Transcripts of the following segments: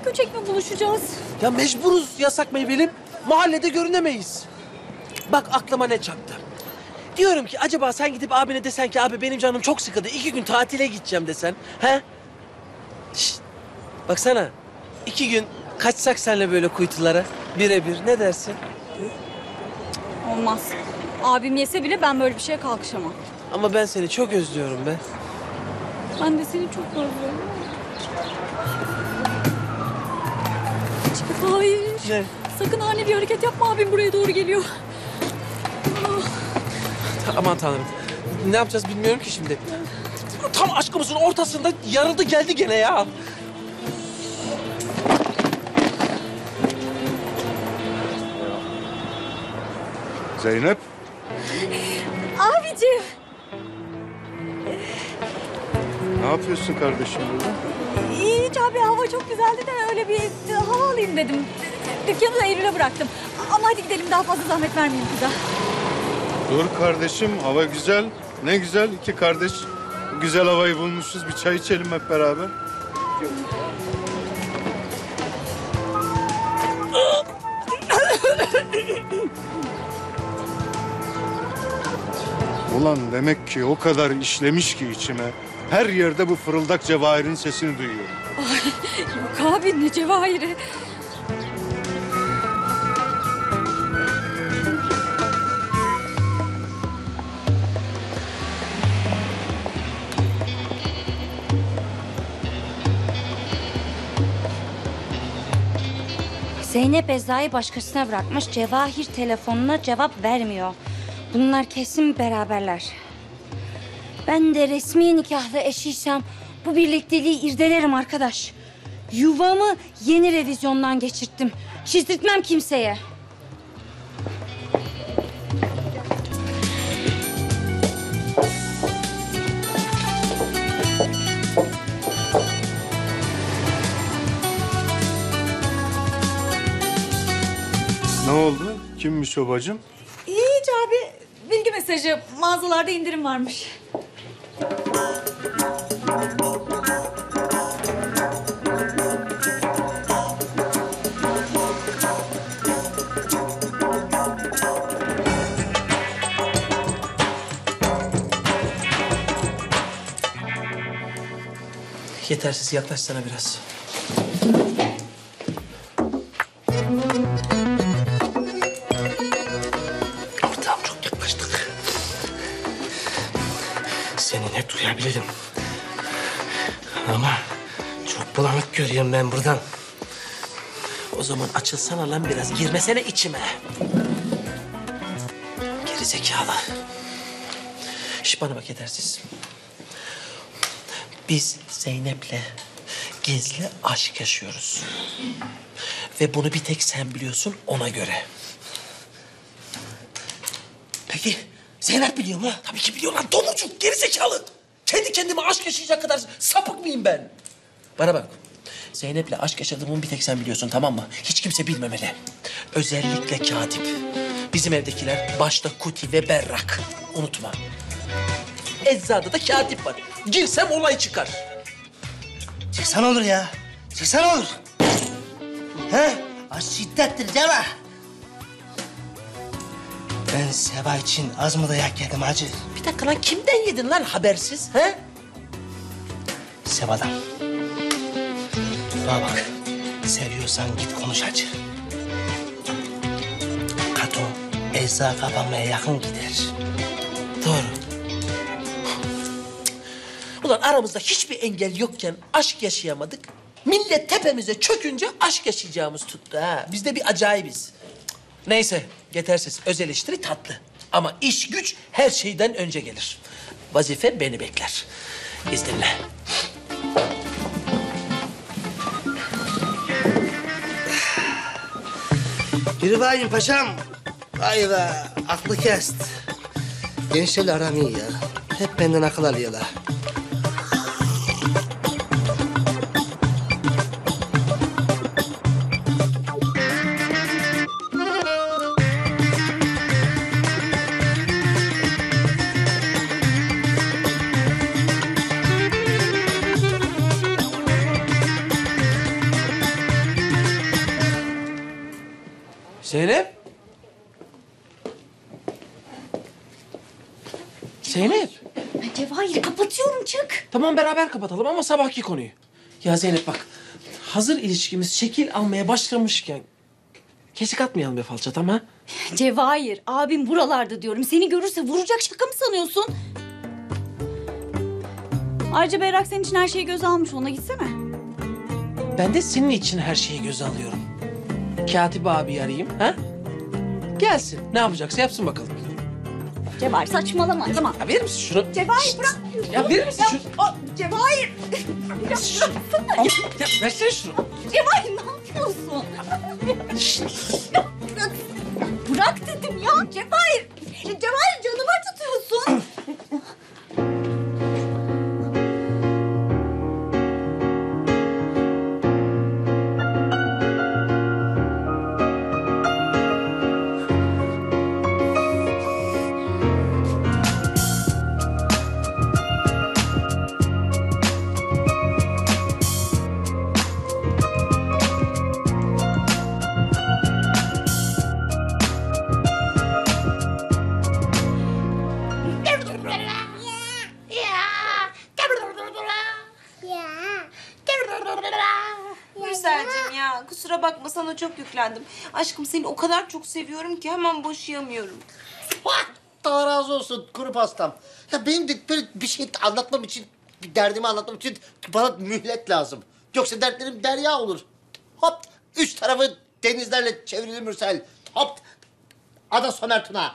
böcek mi buluşacağız? Ya mecburuz yasak meyvelim. Mahallede görünemeyiz. Bak aklıma ne çattı. Diyorum ki acaba sen gidip abine desen ki abi benim canım çok sıkıldı. 2 gün tatile gideceğim desen. He? Şişt. Baksana. 2 gün kaçsak senle böyle kuytulara. Birebir. Ne dersin? Olmaz. Abim yese bile ben böyle bir şeye kalkışamam. Ama ben seni çok özlüyorum be. Ben de seni çok özlüyorum. Hayır. Ne? Sakın ani bir hareket yapma, abim buraya doğru geliyor. Aman tanrım. Ne yapacağız bilmiyorum ki şimdi. Tam aşkımızın ortasında yarıldı geldi gene ya. Zeynep. Abicim. Ne yapıyorsun kardeşim burada? Hiç abi, hava çok güzeldi de öyle bir hava alayım dedim. Dükkanı da Eylül'e bıraktım. Ama hadi gidelim, daha fazla zahmet vermeyeyim kıza. Dur kardeşim, hava güzel. Ne güzel, iki kardeş. Güzel havayı bulmuşuz. Bir çay içelim hep beraber. Ulan demek ki o kadar işlemiş ki içime. Her yerde bu fırıldak Cevahir'in sesini duyuyorum. Yok abi, ne Cevahir'i. Zeynep Ezra'yı başkasına bırakmış. Cevahir telefonuna cevap vermiyor. Bunlar kesin beraberler. Ben de resmi nikahlı eşiysem bu birlikteliği irdelerim arkadaş. Yuvamı yeni revizyondan geçirttim. Çizdirtmem kimseye. Ne oldu? Kimmiş o bacım? Hiç abi, bilgi mesajı. Mağazalarda indirim varmış. Yetersiz yaklaşsana biraz. Ortağım çok yaklaştık. Seni ne duyabilirim. Ama çok bulanık görüyorum ben buradan. O zaman açılsana lan biraz. Girmesene içime. Geri zekalı. Şş, bana bak yetersiz. Biz Zeynep'le gizli aşk yaşıyoruz. Ve bunu bir tek sen biliyorsun, ona göre. Peki Zeynep biliyor mu? Tabii ki biliyor lan, domuzcuk, gerizekalı. Kendi kendime aşk yaşayacak kadar sapık mıyım ben? Bana bak, Zeynep'le aşk yaşadığımı bir tek sen biliyorsun, tamam mı? Hiç kimse bilmemeli. Özellikle katip. Bizim evdekiler başta Kuti ve Berrak. Unutma. Eczada da katip var. Girsem olay çıkar. Çıksan olur ya. Çıksan olur. He? Az şiddettir Ceva. Ben Seva için az mı dayak yedim hacı? Bir dakika lan, kimden yedin lan habersiz? He? Seva'dan. Bana bak. Seviyorsan git konuş hacı. Kato, ecza kapanmaya yakın gider. Doğru. Ulan aramızda hiçbir engel yokken aşk yaşayamadık. Millet tepemize çökünce aşk yaşayacağımız tuttu ha. Biz de bir acayibiz. Neyse, yetersiz. Öz eleştiri tatlı. Ama iş güç her şeyden önce gelir. Vazife beni bekler. İzninle. Yürü bayım paşam. Vay be, aklı kest. Gençlerle aram iyi ya. Hep benden akıl alıyorlar. Zeynep. Zeynep. Cevahir kapatıyorum çık. Tamam beraber kapatalım ama sabahki konuyu. Ya Zeynep bak. Hazır ilişkimiz şekil almaya başlamışken kesik atmayalım be falçatam ha. Cevahir abim buralarda diyorum. Seni görürse vuracak, şaka mı sanıyorsun? Ayrıca Berrak senin için her şeyi göze almış. Ona gitsene. Ben de senin için her şeyi göze alıyorum. Katip abi arayayım ha? Gelsin. Ne yapacaksa yapsın bakalım. Cevahir saçmalama. Tamam. Ya verir misin şunu? Cevahir bırak. Ya verir misin şunu? Cevahir. Ya versene şunu. Cevahir ne yapıyorsun? Bırak. Bırak dedim ya. Cevahir. Cevahir canımı acıtıyorsun. Gülselcim ya kusura bakma sana çok yüklendim. Aşkım seni o kadar çok seviyorum ki hemen boşayamıyorum. Allah razı olsun kuru pastam. Ya benim de böyle bir şey anlatmam için, bir derdimi anlatmam için bana mühlet lazım. Yoksa dertlerim derya olur. Hop, üç tarafı denizlerle çevrili Mürsel. Hop, ada Somer Tuna.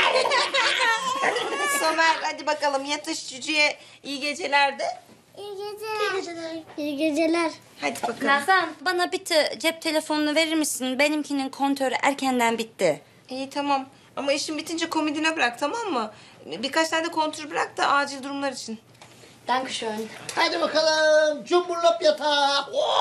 Somer hadi bakalım yatış cücüye iyi geceler de. İyi geceler. İyi geceler. Hadi bakalım. Nazan bana bir cep telefonunu verir misin? Benimkinin kontörü erkenden bitti. İyi tamam ama işin bitince komodine bırak tamam mı? Birkaç tane de kontür bırak da acil durumlar için. Dankeschön. Hadi bakalım, cumburlop yatağı.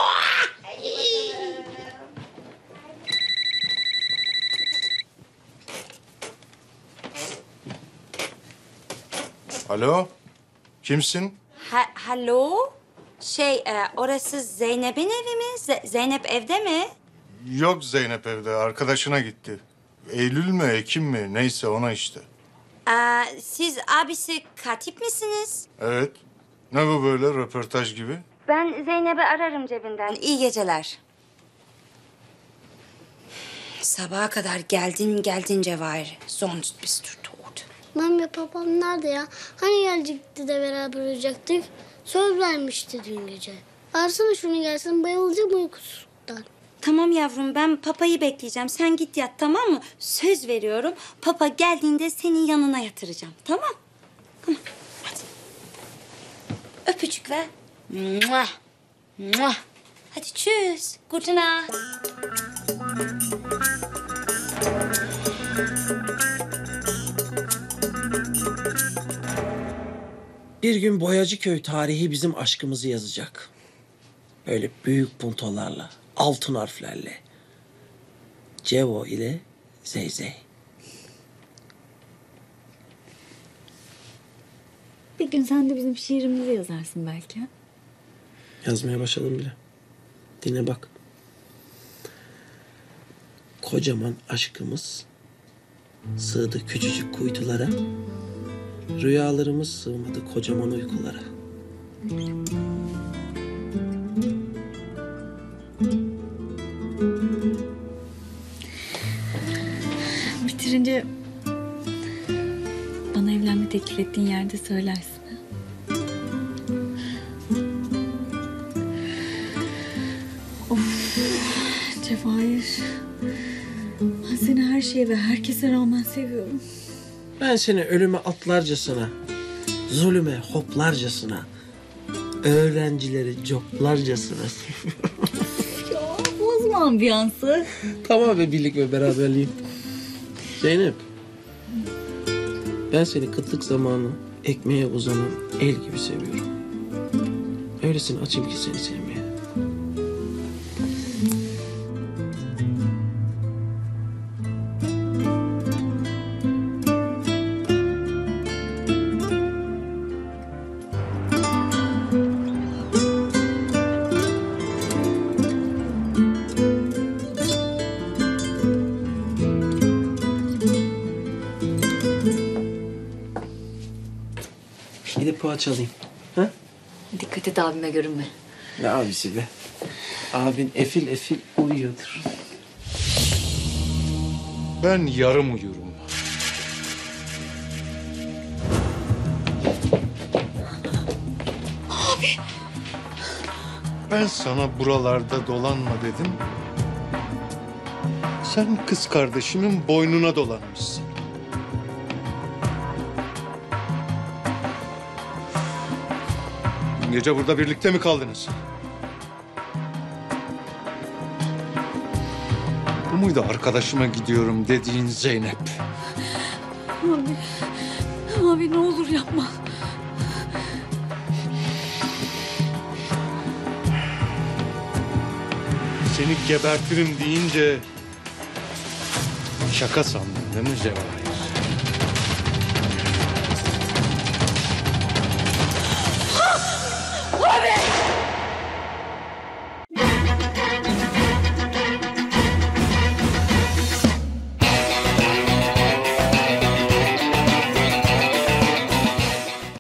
Alo, kimsin? Hallo? Orası Zeynep'in evi mi? Zeynep evde mi? Yok Zeynep evde, arkadaşına gitti. Eylül mü, Ekim mi, neyse ona işte. Siz abisi katip misiniz? Evet. Ne bu böyle röportaj gibi? Ben Zeynep'i ararım cebinden. İyi geceler. Sabaha kadar geldin Cevahir. Sonst bist du tot. Mami babam nerede ya? Hani gelecekti de beraber olacaktık? Söz vermişti dün gece. Arasana şunu gelsin, bayılacağım uykusuzluktan. Tamam yavrum ben papayı bekleyeceğim. Sen git yat tamam mı? Söz veriyorum. Papa geldiğinde senin yanına yatıracağım. Tamam? Tamam. Hadi. Öpücük ver. Muah. Muah. Hadi tschüss. Gute Nacht. Bir gün Boyacıköy tarihi bizim aşkımızı yazacak. Böyle büyük puntolarla, altın harflerle. Cevo ile Zeyzey. Bir gün sen de bizim şiirimizi yazarsın belki. Ha? Yazmaya başladım bile. Dinle bak. Kocaman aşkımız sığdı küçücük kuytulara. Rüyalarımız sığmadı kocaman uykulara. Bitirince bana evlenme teklif ettiğin yerde söylersin. Of Cevahir. Ben seni her şeye ve herkese rağmen seviyorum. Ben seni ölüme atlarcasına, zulüme hoplarcasına, öğrencileri coplarcasına seviyorum. Ya bozma ambiyansı. Tamam be birlik ve beraberliğim. Zeynep. Ben seni kıtlık zamanı ekmeğe uzanan el gibi seviyorum. Öylesine açayım ki seni sevmeye. Gidip poğaça alayım. Ha? Dikkat et abime görünme. Ne abisi be? Abin efil efil uyuyordur. Ben yarım uyurum. Ben sana buralarda dolanma dedim. Sen kız kardeşimin boynuna dolanmışsın. Dün gece burada birlikte mi kaldınız? Bu muydu arkadaşıma gidiyorum dediğin Zeynep? Abi ne olur yapma. Seni gebertirim deyince şaka sandın değil mi Cevahir?